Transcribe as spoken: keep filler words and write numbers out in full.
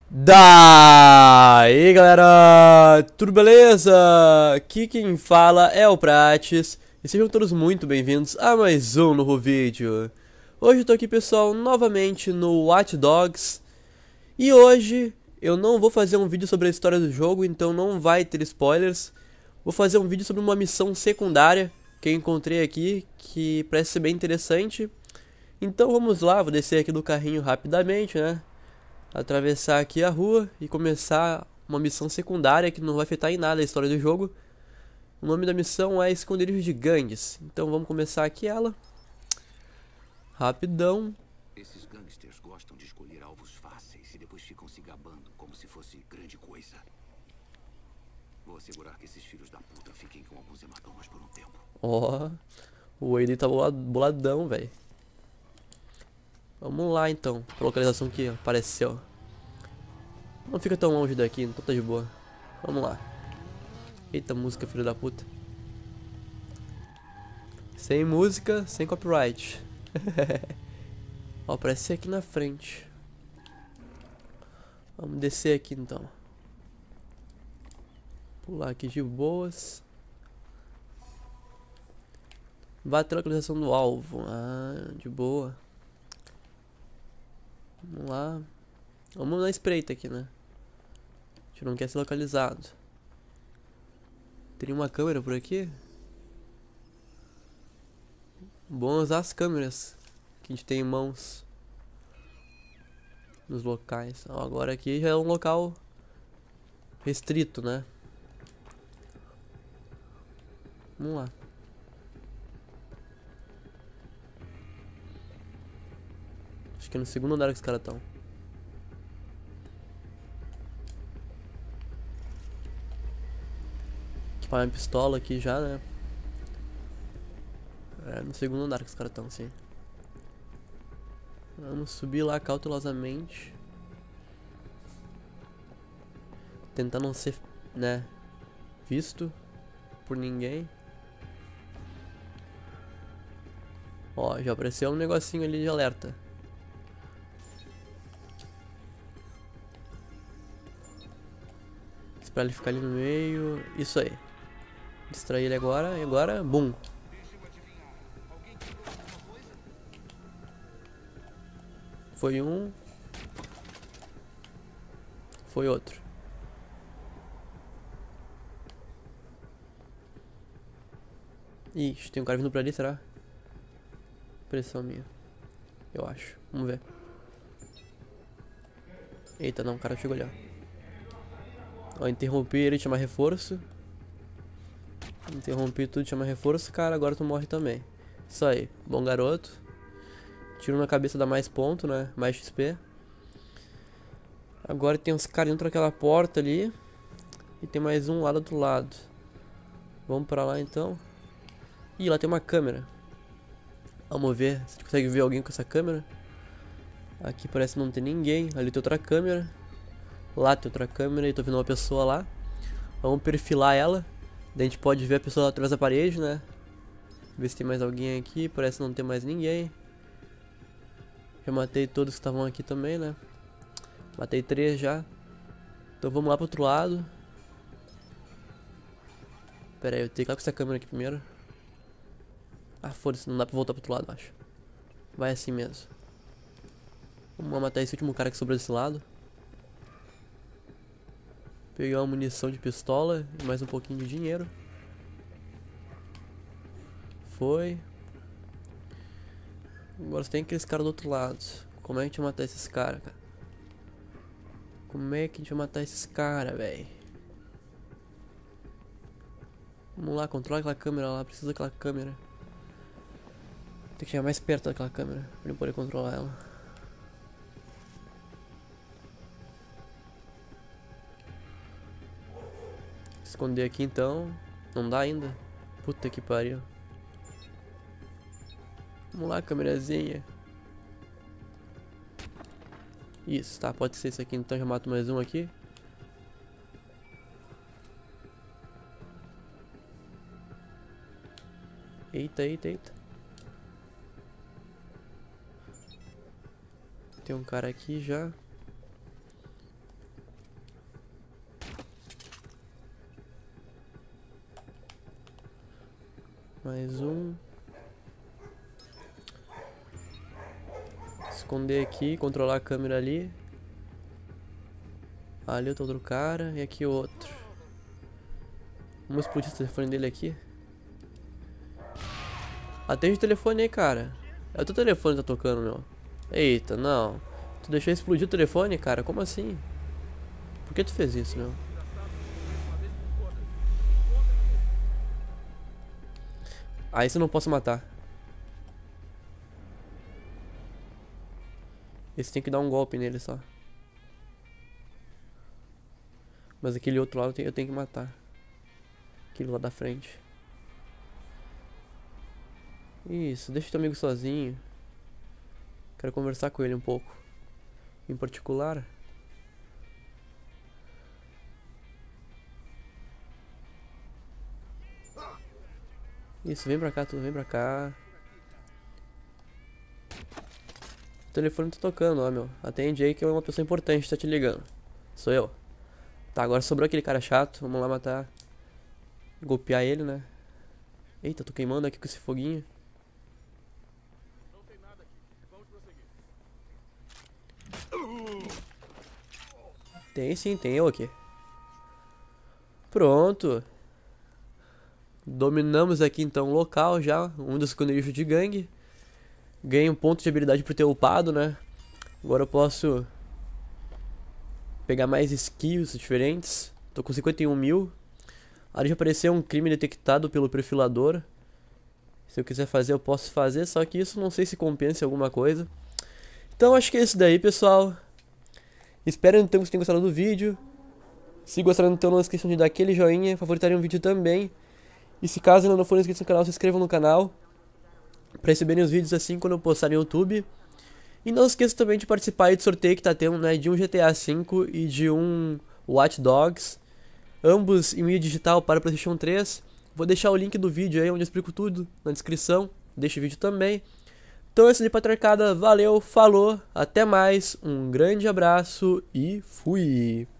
Daí galera, tudo beleza? Aqui quem fala é o Prates e sejam todos muito bem-vindos a mais um novo vídeo. Hoje eu tô aqui pessoal, novamente no Watch Dogs e hoje eu não vou fazer um vídeo sobre a história do jogo, então não vai ter spoilers. Vou fazer um vídeo sobre uma missão secundária que eu encontrei aqui, que parece ser bem interessante. Então vamos lá, vou descer aqui do carrinho rapidamente, né? Atravessar aqui a rua e começar uma missão secundária que não vai afetar em nada a história do jogo. O nome da missão é Esconderijo de Gangues. Então vamos começar aqui ela. Rapidão. Esses gangsters gostam de escolher alvos fáceis e depois ficam se gabando como se fosse grande coisa. Vou assegurar que esses filhos da puta fiquem com alguns hematomas por um tempo. Ó, o Wayne tá boladão, velho. Vamos lá então, pra localização que apareceu. Não fica tão longe daqui, então tá de boa. Vamos lá. Eita música, filho da puta. Sem música, sem copyright. Ó, aparece ser aqui na frente. Vamos descer aqui então. Pular aqui de boas. Bater a localização do alvo. Ah, de boa. Vamos lá. Vamos na espreita aqui, né? A gente não quer ser localizado. Teria uma câmera por aqui? Bom usar as câmeras que a gente tem em mãos nos locais. Ó, agora aqui já é um local restrito, né? Vamos lá. Acho que é no segundo andar que os caras estão. Equipar minha pistola aqui já, né? É no segundo andar que os caras estão, sim. Vamos subir lá cautelosamente. Tentar não ser, né, visto por ninguém. Ó, já apareceu um negocinho ali de alerta. Pra ele ficar ali no meio. Isso aí. Distrair ele agora. E agora, bum. Foi um. Foi outro. Ixi, tem um cara vindo pra ali, será? Pressão minha. Eu acho. Vamos ver. Eita, não, o cara chegou ali, ó. Ó, interrompi ele de chamar reforço. Interrompi tudo de chamar reforço. Cara, agora tu morre também. Isso aí, bom garoto. Tiro na cabeça dá mais ponto, né? Mais X P. Agora tem uns caras dentro daquela porta ali. E tem mais um lá do outro lado. Vamos pra lá então. Ih, lá tem uma câmera. Vamos ver se a gente consegue ver alguém com essa câmera. Aqui parece não ter ninguém. Ali tem outra câmera. Lá tem outra câmera e tô vendo uma pessoa lá. Vamos perfilar ela. Daí a gente pode ver a pessoa através da parede, né? Ver se tem mais alguém aqui. Parece não ter mais ninguém. Já matei todos que estavam aqui também, né? Matei três já. Então vamos lá pro outro lado. Pera aí, eu tenho que ir lá com essa câmera aqui primeiro. Ah, foda-se, não dá pra voltar pro outro lado, acho. Vai assim mesmo. Vamos lá matar esse último cara que sobrou desse lado. Pegar uma munição de pistola e mais um pouquinho de dinheiro. Foi. Agora tem aqueles caras do outro lado. Como é que a gente vai matar esses caras, cara? Como é que a gente vai matar esses caras, velho? Vamos lá, controla aquela câmera lá. Precisa daquela câmera. Tem que chegar mais perto daquela câmera pra eu poder controlar ela. Esconder aqui então. Não dá ainda. Puta que pariu. Vamos lá, câmerazinha. Isso, tá, pode ser isso aqui então. Já mato mais um aqui. Eita, eita, eita. Tem um cara aqui já. Mais um. Esconder aqui, controlar a câmera ali. Ali outro cara e aqui outro. Vamos explodir o telefone dele aqui. Atende o telefone aí, cara. É o teu telefone que tá tocando, meu. Eita, não. Tu deixou explodir o telefone, cara? Como assim? Por que tu fez isso, meu? Ah, esse eu não posso matar. Esse tem que dar um golpe nele só. Mas aquele outro lado eu tenho que matar. Aquele lá da frente. Isso, deixa teu amigo sozinho. Quero conversar com ele um pouco. Em particular. Isso, vem pra cá, tudo, vem pra cá. O telefone tá tocando, ó, meu. Atende aí que é uma pessoa importante, tá te ligando. Sou eu. Tá, agora sobrou aquele cara chato. Vamos lá matar. Golpear ele, né? Eita, tô queimando aqui com esse foguinho. Tem sim, tem eu aqui. Pronto. Dominamos aqui então o local já. Um dos esconderijos de gangue. Ganhei um ponto de habilidade por ter upado, né? Agora eu posso pegar mais skills diferentes. Tô com cinquenta e um mil. Ali já apareceu um crime detectado pelo perfilador. Se eu quiser fazer, eu posso fazer. Só que isso não sei se compensa em alguma coisa. Então acho que é isso daí, pessoal. Espero então que vocês tenham gostado do vídeo. Se gostaram, então não esqueçam de dar aquele joinha, favoritarem o vídeo também. E se caso ainda não forem inscritos no canal, se inscrevam no canal para receberem os vídeos assim quando eu postar no YouTube. E não esqueçam também de participar aí do sorteio que tá tendo, né, de um G T A cinco e de um Watch Dogs. Ambos em mídia digital para o PlayStation três. Vou deixar o link do vídeo aí onde eu explico tudo na descrição. Deixa o vídeo também. Então esse de Patriarcada, valeu, falou, até mais, um grande abraço e fui!